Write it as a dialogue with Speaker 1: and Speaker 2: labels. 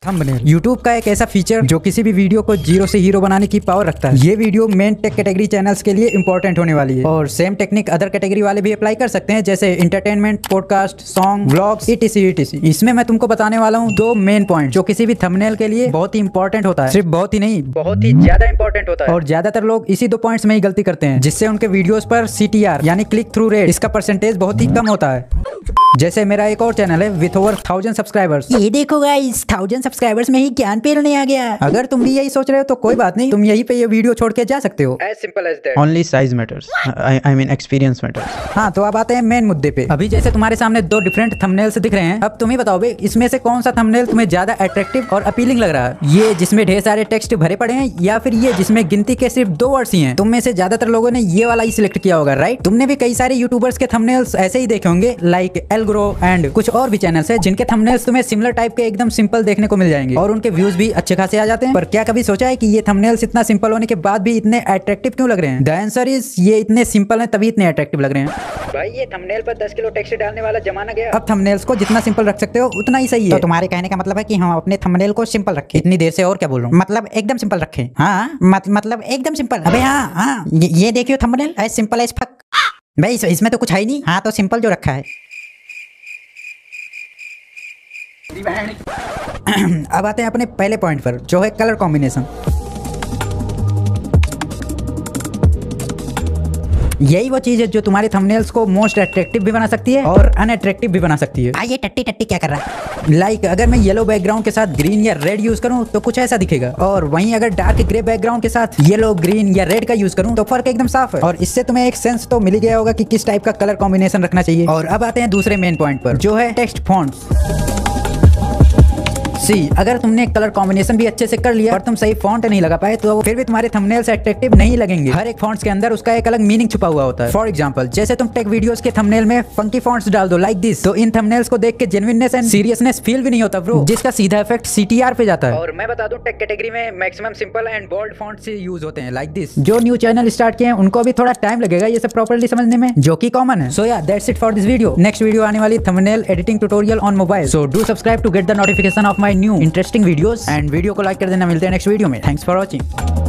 Speaker 1: Thumbnail YouTube का एक ऐसा फीचर जो किसी भी वीडियो को जीरो से हीरो बनाने की पावर रखता है। ये video main tech category channels के लिए इंपॉर्टेंट होने वाली है और सेम टेक्निक अदर कैटेगरी वाले भी अप्लाई कर सकते हैं, जैसे entertainment, podcast, song, vlogs, etc। इसमें मैं तुमको बताने वाला हूँ दो मेन पॉइंट जो किसी भी थंबनेल के लिए बहुत ही इंपॉर्टेंट होता है। सिर्फ बहुत ही नहीं, बहुत ही ज्यादा इंपॉर्टेंट होता है और ज्यादातर लोग इसी दो पॉइंट्स में ही गलती करते हैं, जिससे उनके वीडियोस पर CTR यानी क्लिक थ्रू रेट, इसका परसेंटेज बहुत ही कम होता है। जैसे मेरा एक और चैनल है विथ ओवर 1000 सब्सक्राइबर्स।
Speaker 2: ये देखो गाइस, 1000 सब्सक्राइबर्स में ही ज्ञान पेरने आ गया।
Speaker 1: अगर तुम भी यही सोच रहे हो तो कोई बात नहीं, तुम यहीं पे ये वीडियो छोड़ के जा सकते हो।
Speaker 3: As simple as that.
Speaker 1: Only size matters, I mean experience matters. हाँ, तो अब आते हैं मेन मुद्दे पे। अभी जैसे तुम्हारे सामने दो डिफरेंट थंबनेल्स दिख रहे हैं, अब तुम ही बताओ भाई इसमें से कौन सा थंबनेल तुम्हें ज्यादा अट्रैक्टिव और अपीलिंग लग रहा है? ये जिसमें ढेर सारे टेक्स्ट भरे पड़े हैं या फिर ये जिसमें गिनती के सिर्फ 2 वर्ड्स ही हैं? तुम में से ज्यादातर लोगों ने ये वाला ही सिलेक्ट किया होगा, राइट? तुमने भी कई सारे यूट्यूबर्स के थंबनेल्स ऐसे ही देखे होंगे, लाइक एल्ग्रो एंड कुछ और भी चैनल्स है जिनके थंबनेल्स तुम्हें सिमिलर टाइप के एकदम सिंपल देखने को मिल जाएंगे और उनके व्यूज भी अच्छे खासे आ जाते हैं। पर क्या कभी सोचा है कि ये थंबनेल्स इतना सिंपल होने के बाद भी इतने अट्रैक्टिव क्यों लग रहे हैं? द आंसर इज ये इतने सिंपल हैं तभी इतने अट्रैक्टिव लग रहे हैं।
Speaker 3: भाई ये थंबनेल पर 10 किलो टेक्स्ट डालने वाला जमाना गया।
Speaker 1: अब थंबनेल्स को जितना सिंपल रख सकते हो उतना ही सही है।
Speaker 2: तो तुम्हारे कहने का मतलब है कि हम अपने थंबनेल को सिंपल रखें?
Speaker 1: इतनी देर से और क्या बोल रहा हूँ?
Speaker 2: मतलब एकदम सिंपल रखें? हाँ, मतलब एकदम सिंपल। अबे हाँ, ये देखियो thumbnail, as simple as fuck. भाई इसमें तो कुछ है ही नहीं। हाँ, तो सिंपल जो रखा है।
Speaker 1: अब आते हैं अपने पहले पॉइंट पर, जो है कलर कॉम्बिनेशन। यही वो चीज है जो तुम्हारे थंबनेल्स को मोस्ट अट्रैक्टिव भी बना सकती है और अनअट्रैक्टिव भी बना सकती है।
Speaker 2: ये टट्टी क्या कर रहा है?
Speaker 1: लाइक अगर मैं येलो बैकग्राउंड के साथ ग्रीन या रेड यूज करूं तो कुछ ऐसा दिखेगा, और वहीं अगर डार्क ग्रे बैकग्राउंड के साथ येलो, ग्रीन या रेड का यूज करूं तो फर्क एकदम साफ है। और इससे तुम्हें एक सेंस तो मिल ही गया होगा कि किस टाइप का कलर कॉम्बिनेशन रखना चाहिए। और अब आते हैं दूसरे मेन पॉइंट पर, जो है टेक्स्ट फॉन्ट्स। अगर तुमने कलर कॉम्बिनेशन भी अच्छे से कर लिया और तुम सही फॉन्ट नहीं लगा पाए तो फिर भी तुम्हारे थंबनेल्स अट्रैक्टिव नहीं लगेंगे। हर एक फॉन्ट्स के अंदर उसका एक अलग मीनिंग छुपा हुआ होता है। फॉर एग्जांपल, जैसे तुम टेक वीडियोस के थंबनेल में फंकी फॉन्ट्स डाल दो लाइक दिस, तो इन थंबनेल्स को देख के जेन्युइननेस एंड सीरियसनेस फील भी नहीं होता ब्रो, जिसका सीधा इफेक्ट CTR पे जाता है।
Speaker 3: और मैं बता दूं, टेक कैटेगरी में maximum simple and bold fonts use होते हैं, लाइक दिस।
Speaker 1: जो न्यू चैनल स्टार्ट किए हैं उनको भी थोड़ा टाइम लगेगा ये सब प्रॉपर्ली समझने में, जो कि कॉमन है। So yeah that's it for this video. Next video आने वाली thumbnail editing tutorial on mobile, so do subscribe to get the notification of my new interesting videos and video को लाइक कर देना। मिलते हैं नेक्स्ट वीडियो में। Thanks for watching.